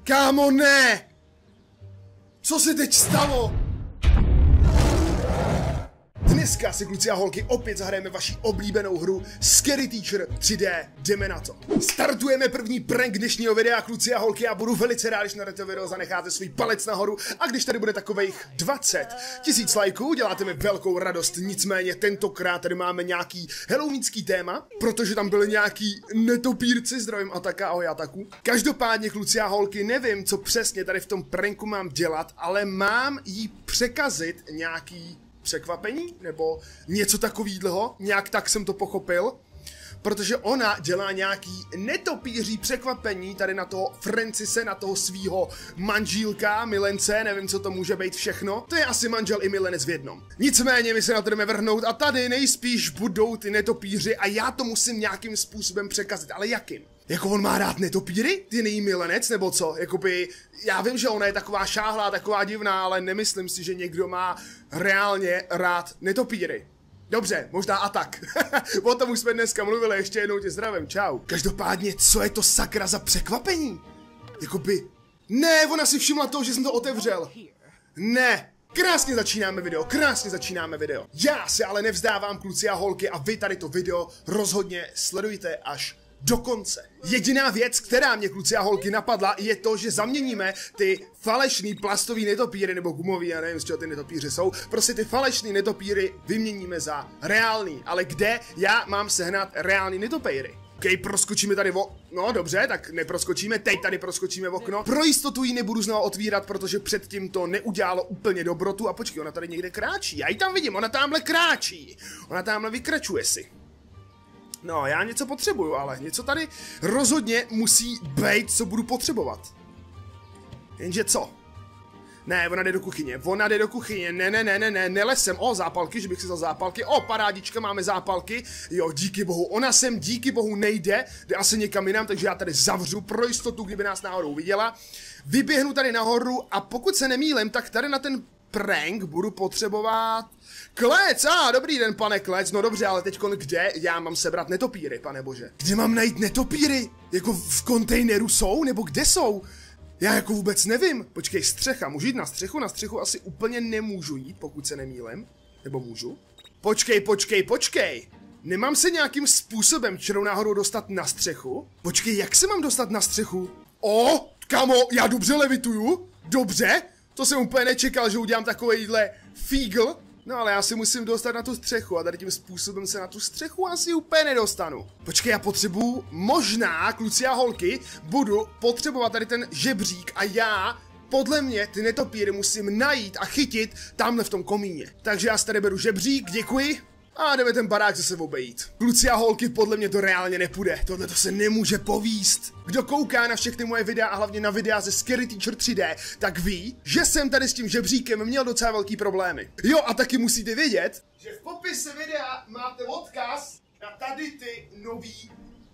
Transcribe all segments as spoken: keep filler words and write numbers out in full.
Kámo, ne! Co se teď stalo? Dneska si, kluci a holky, opět zahrajeme vaši oblíbenou hru Scary Teacher tři dé, jdeme na to. Startujeme první prank dnešního videa, kluci a holky, a budu velice rád, když na to video zanecháte svůj palec nahoru a když tady bude takovejch dvacet tisíc lajků, děláte mi velkou radost. Nicméně tentokrát tady máme nějaký halloweenský téma, protože tam byly nějaký netopírci, zdravím Ataka, ahoj Ataku. Každopádně, kluci a holky, nevím, co přesně tady v tom pranku mám dělat, ale mám jí překazit nějaký překvapení, nebo něco takovýhleho, nějak tak jsem to pochopil, protože ona dělá nějaký netopíří překvapení tady na toho Francise, na toho svýho manžílka, milence, nevím, co to může být všechno, to je asi manžel i milenec v jednom. Nicméně my se na to jdeme vrhnout a tady nejspíš budou ty netopíři a já to musím nějakým způsobem překazit, ale jakým? Jako on má rád netopíry? Ty její milenec, nebo co? Jakoby, já vím, že ona je taková šáhlá, taková divná, ale nemyslím si, že někdo má reálně rád netopíry. Dobře, možná a tak. O tom už jsme dneska mluvili, ještě jednou tě zdravím, čau. Každopádně, co je to sakra za překvapení? Jakoby, ne, ona si všimla toho, že jsem to otevřel. Ne. Krásně začínáme video, krásně začínáme video. Já se ale nevzdávám, kluci a holky, a vy tady to video rozhodně sledujte až do konce. Jediná věc, která mě, kluci a holky, napadla, je to, že zaměníme ty falešný plastový netopíry, nebo gumový, já nevím, z čeho ty netopíři jsou, prostě ty falešný netopíry vyměníme za reální. Ale kde já mám sehnat reální netopíry? OK, proskočíme tady vo... No dobře, tak neproskočíme, teď tady proskočíme v okno. Pro jistotu ji nebudu znovu otvírat, protože předtím to neudělalo úplně dobrotu. A počkej, ona tady někde kráčí, já ji tam vidím, ona tamhle kráčí. Ona tamhle vykračuje si. No, já něco potřebuju, ale něco tady rozhodně musí být, co budu potřebovat. Jenže co? Ne, ona jde do kuchyně, ona jde do kuchyně, ne, ne, ne, ne, ne, nelesem, o, zápalky, že bych si vzal zápalky, o, parádička, máme zápalky, jo, díky bohu, ona sem díky bohu nejde, jde asi někam jinam, takže já tady zavřu pro jistotu, kdyby nás náhodou viděla, vyběhnu tady nahoru a pokud se nemýlím, tak tady na ten prank budu potřebovat klec, a ah, dobrý den, pane klec, no dobře, ale teďkon kde já mám sebrat netopíry, pane bože? Kde mám najít netopíry? Jako v kontejneru jsou, nebo kde jsou? Já jako vůbec nevím. Počkej, střecha, můžu jít na střechu? Na střechu asi úplně nemůžu jít, pokud se nemýlím. Nebo můžu? Počkej, počkej, počkej. Nemám se nějakým způsobem čirou náhodou dostat na střechu? Počkej, jak se mám dostat na střechu? O, kamo, já dobře levituju? Dobře? To jsem úplně nečekal, že udělám takovýhle fígl. No ale já si musím dostat na tu střechu a tady tím způsobem se na tu střechu asi úplně nedostanu. Počkej, já potřebuju, možná, kluci a holky, budu potřebovat tady ten žebřík a já, podle mě, ty netopíry musím najít a chytit tamhle v tom komíně. Takže já si tady beru žebřík, děkuji. A jdeme ten barák zase obejít. Kluci a holky, podle mě to reálně nepůjde. Tohle to se nemůže povíst. Kdo kouká na všechny moje videa a hlavně na videa ze Scary Teacher tři dé, tak ví, že jsem tady s tím žebříkem měl docela velký problémy. Jo, a taky musíte vědět, že v popise videa máte odkaz na tady ty nový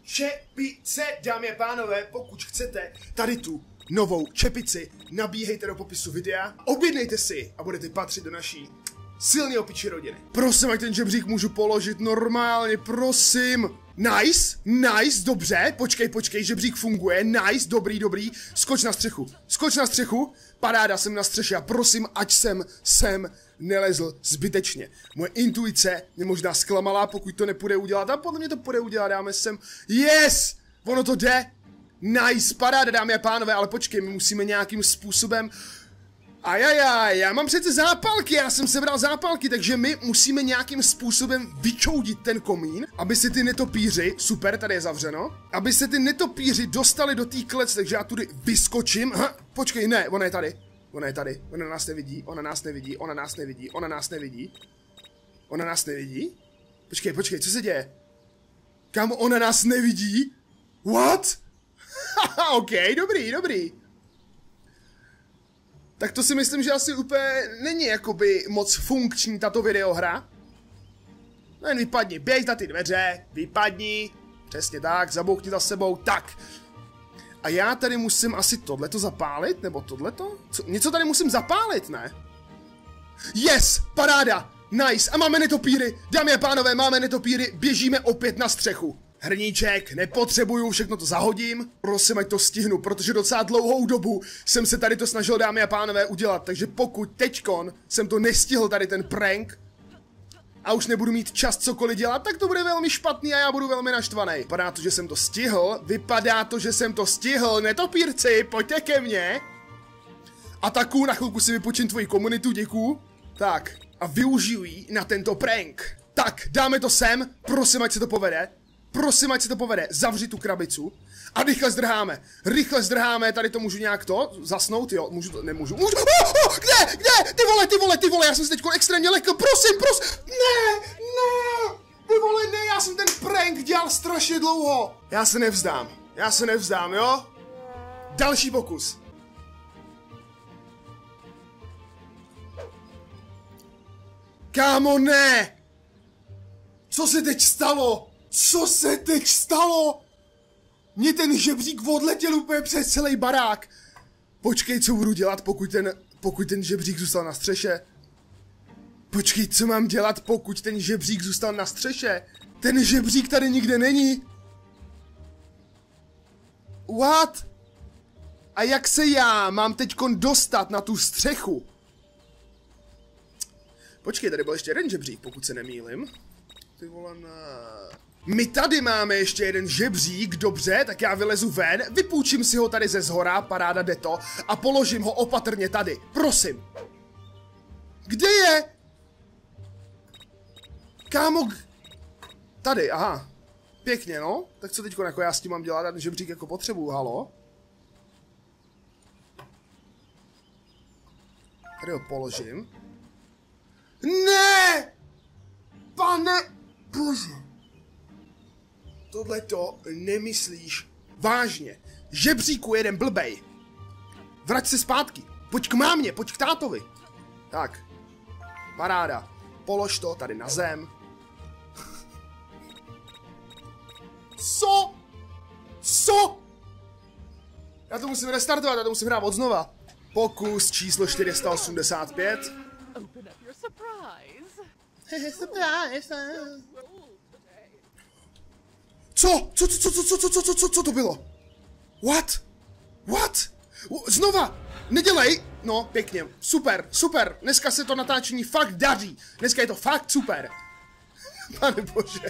čepice, dámy a pánové, pokud chcete tady tu novou čepici, nabíhejte do popisu videa, objednejte si a budete patřit do naší silný opičí rodiny. Prosím, ať ten žebřík můžu položit normálně, prosím. Nice, nice, dobře, počkej, počkej, žebřík funguje, nice, dobrý, dobrý, skoč na střechu, skoč na střechu, paráda, jsem na střeše a prosím, ať jsem sem nelezl zbytečně. Moje intuice mě možná zklamala, pokud to nepůjde udělat, a podle mě to půjde udělat, dáme sem, yes, ono to jde, nice, paráda, dámy a pánové, ale počkej, my musíme nějakým způsobem. Ajajaj, já mám přece zápalky, já jsem sebral zápalky, takže my musíme nějakým způsobem vyčoudit ten komín, aby se ty netopíři, super, tady je zavřeno, aby se ty netopíři dostali do té klec, takže já tudy vyskočím, ha, počkej, ne, ona je tady, ona je tady, ona nás nevidí, ona nás nevidí, ona nás nevidí, ona nás nevidí, ona nás nevidí, počkej, počkej, co se děje? Kámo, ona nás nevidí? What? Haha, ok, dobrý, dobrý. Tak to si myslím, že asi úplně není jakoby moc funkční tato videohra. No jen vypadni, běž za ty dveře, vypadni, přesně tak, zabouchni za sebou, tak. A já tady musím asi tohleto zapálit, nebo tohleto? Co, něco tady musím zapálit, ne? Yes, paráda, nice, a máme netopíry, dámy a pánové, máme netopíry, běžíme opět na střechu. Hrníček, nepotřebuju, všechno to zahodím. Prosím, ať to stihnu, protože docela dlouhou dobu jsem se tady to snažil, dámy a pánové, udělat. Takže pokud teďkon jsem to nestihl, tady ten prank, a už nebudu mít čas cokoliv dělat, tak to bude velmi špatný a já budu velmi naštvaný. Vypadá to, že jsem to stihl, vypadá to, že jsem to stihl, netopírci, pojďte ke mně. Ataku, na chvilku si vypočím tvoji komunitu, děkuju. Tak, a využiju ji na tento prank. Tak, dáme to sem, prosím, ať se to povede. Prosím, ať se to povede, zavři tu krabicu. A rychle zdrháme, rychle zdrháme, tady to můžu nějak to, zasnout, jo, můžu to, nemůžu, můžu, oh, oh, kde, kde, ty vole, ty vole, ty vole, já jsem se teďko extrémně lekl, prosím, prosím, ne, ne, ty vole, ne, já jsem ten prank dělal strašně dlouho. Já se nevzdám, já se nevzdám, jo, další pokus. Kámo, ne, co se teď stalo, co se teď stalo? Mně ten žebřík odletěl úplně přes celý barák. Počkej, co budu dělat, pokud ten, pokud ten žebřík zůstal na střeše? Počkej, co mám dělat, pokud ten žebřík zůstal na střeše? Ten žebřík tady nikde není. What? A jak se já mám teďkon dostat na tu střechu? Počkej, tady byl ještě jeden žebřík, pokud se nemýlim. Ty vole, ne. My tady máme ještě jeden žebřík, dobře, tak já vylezu ven, vypůjčím si ho tady ze zhora, paráda, jde to, a položím ho opatrně tady, prosím. Kde je? Kámo, tady, aha, pěkně, no, tak co teďko jako já s tím mám dělat, ten žebřík jako potřebuju, halo? Tady ho položím. Ne! Pane bože! Tohle to nemyslíš vážně. Žebříku jeden blbej. Vrať se zpátky. Pojď k mámě, pojď k tátovi. Tak. Paráda. Polož to tady na zem. Co? Co? Já to musím restartovat, já to musím hrát od znova. Pokus číslo čtyři sta osmdesát pět. Co? Co, co, co, co, co, co, co, co, co to bylo? What? What? Znova! Nedělej! No, pěkně. Super, super. Dneska se to natáčení fakt daří. Dneska je to fakt super. Pane bože.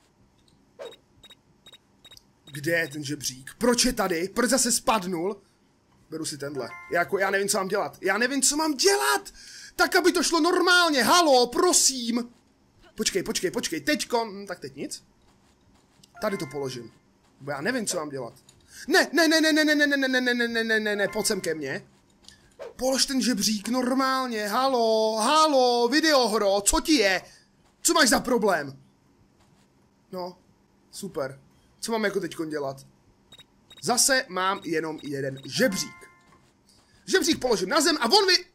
Kde je ten žebřík? Proč je tady? Proč zase spadnul? Beru si tenhle. Jako, já nevím, co mám dělat. Já nevím, co mám dělat! Tak, aby to šlo normálně. Halo, prosím. Počkej, počkej, počkej. Teďko. Hm, tak teď nic. Tady to položím. Bo já nevím, co mám dělat. Ne, ne, ne, ne, ne, ne, ne, ne, ne, ne, ne, ne, ne, ne, ne, pojď sem ke mně. Polož ten žebřík normálně. Halo, halo, videohro, co ti je? Co máš za problém? No, super. Co mám jako teďkon dělat? Zase mám jenom jeden žebřík. Žebřík položím na zem a on vy...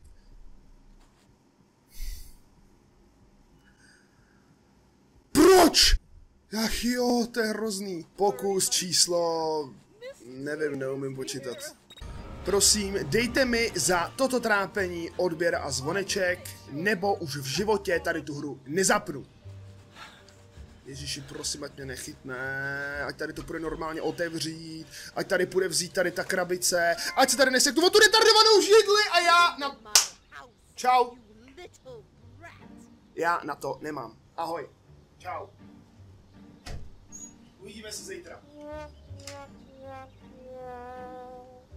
Proč? Ach jo, to je hrozný. Pokus číslo... Nevím, neumím počítat. Prosím, dejte mi za toto trápení odběr a zvoneček, nebo už v životě tady tu hru nezapnu. Ježiši, prosím, ať mě nechytne, ať tady to půjde normálně otevřít, ať tady půjde vzít tady ta krabice, ať se tady neseknu o tu retardovanou židli a já na... Čau. Já na to nemám. Ahoj. Čau. Uvidíme se zítra.